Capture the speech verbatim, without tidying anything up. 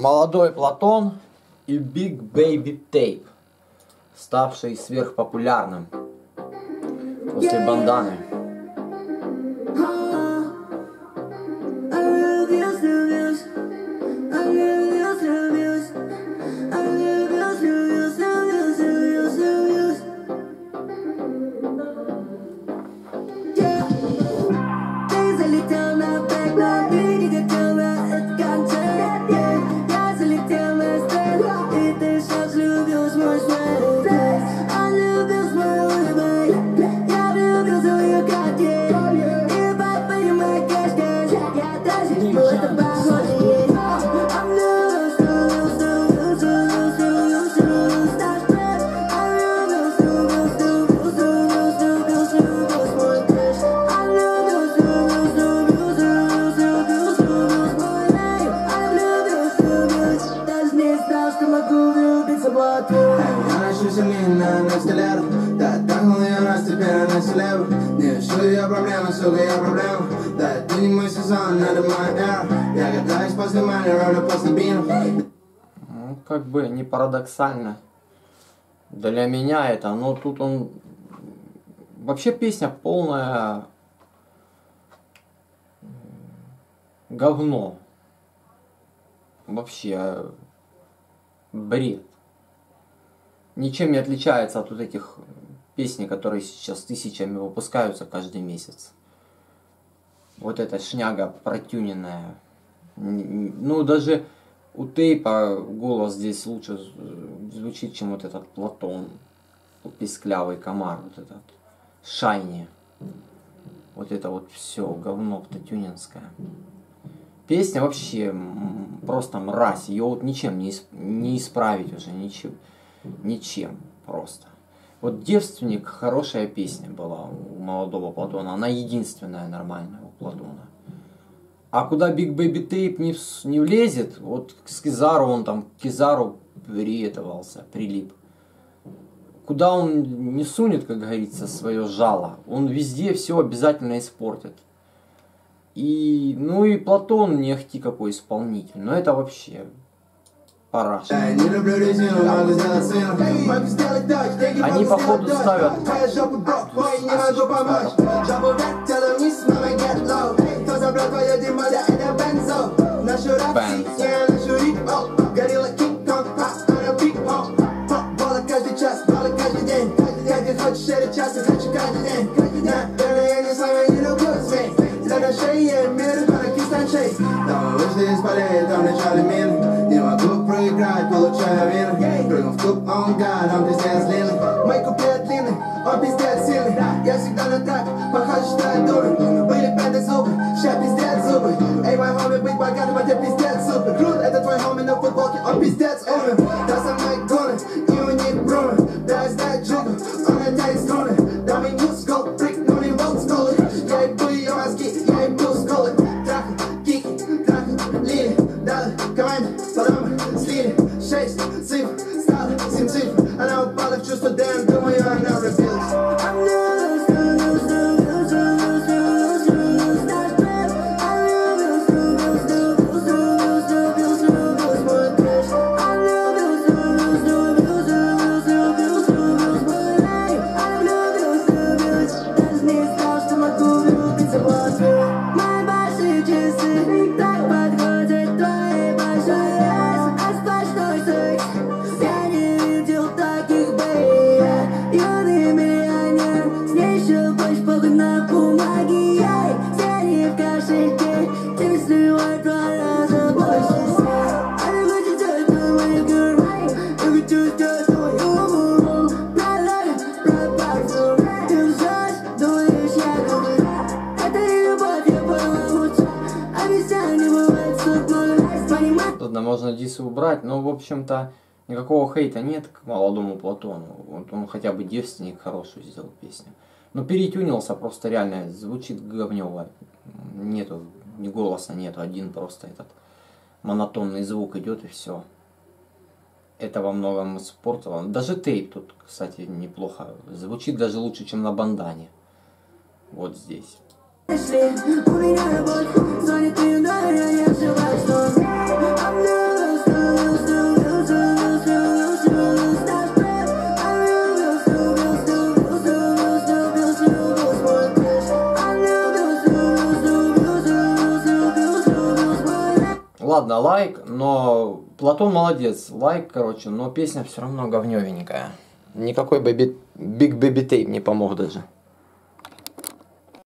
Молодой Платон и Big Baby Tape, ставший сверхпопулярным после банданы. Ну, как бы не парадоксально для меня это, но тут он... Вообще песня полная говно. Вообще бред. Ничем не отличается от вот этих песен, которые сейчас тысячами выпускаются каждый месяц. Вот эта шняга протюненная. Ну, даже у Тейпа голос здесь лучше звучит, чем вот этот Платон. Писклявый комар, вот этот Шайни. Вот это вот все говно автотюнинское. Песня вообще просто мразь. Ее вот ничем не, исп... не исправить уже, ничем. Ничем просто. Вот «Девственник» хорошая песня была у молодого Платона. Она единственная нормальная у Платона. А куда Big Baby Tape не, в, не влезет, вот к Кизару он там, к Кизару приетовался, прилип. Куда он не сунет, как говорится, свое жало, он везде все обязательно испортит. И, ну и Платон не ахти какой исполнитель, но это вообще параш. Они походу ставят... Не могу проиграть, получаю вину. Прыгнув в клуб, он гад, он пиздец длинный. Мой куплет длинный, он пиздец сильный. Я всегда на трак, похоже, что я дурный. Были пятые зубы, ща пиздец зубы. Эй, мой хоми, быть богатым, а тебе пиздец супер. Крут, это твой хоми на футболке, он пиздец умер. Да, со мной гоны, и у них брумы. Да, я знаю джигу, он опять струны. Да, мой мускул, прыгнули в олдскулы. Я ебу ее мозги, я ебу скулы. Трахай, кики, трахай, лили. Да, команда, потом слили. Шесть цифр, стало семь цифр. Она упала в чувство, дэн, думаю, она разбилась. Можно дисы убрать, но в общем-то никакого хейта нет к молодому Платону. Вот он хотя бы «Девственник» хорошую сделал песню. Но перетюнился просто реально, звучит говнево. Нету, ни голоса нету, один просто этот монотонный звук идет и все. Это во многом испортило. Даже Тейп тут, кстати, неплохо. Звучит даже лучше, чем на бандане. Вот здесь. У меня любовь, звонит и я не ошибаюсь, что I'm ладно, лайк, но Платон молодец, лайк, короче, но песня все равно говнёвенькая. Никакой Baby, Big Baby Tape не помог даже.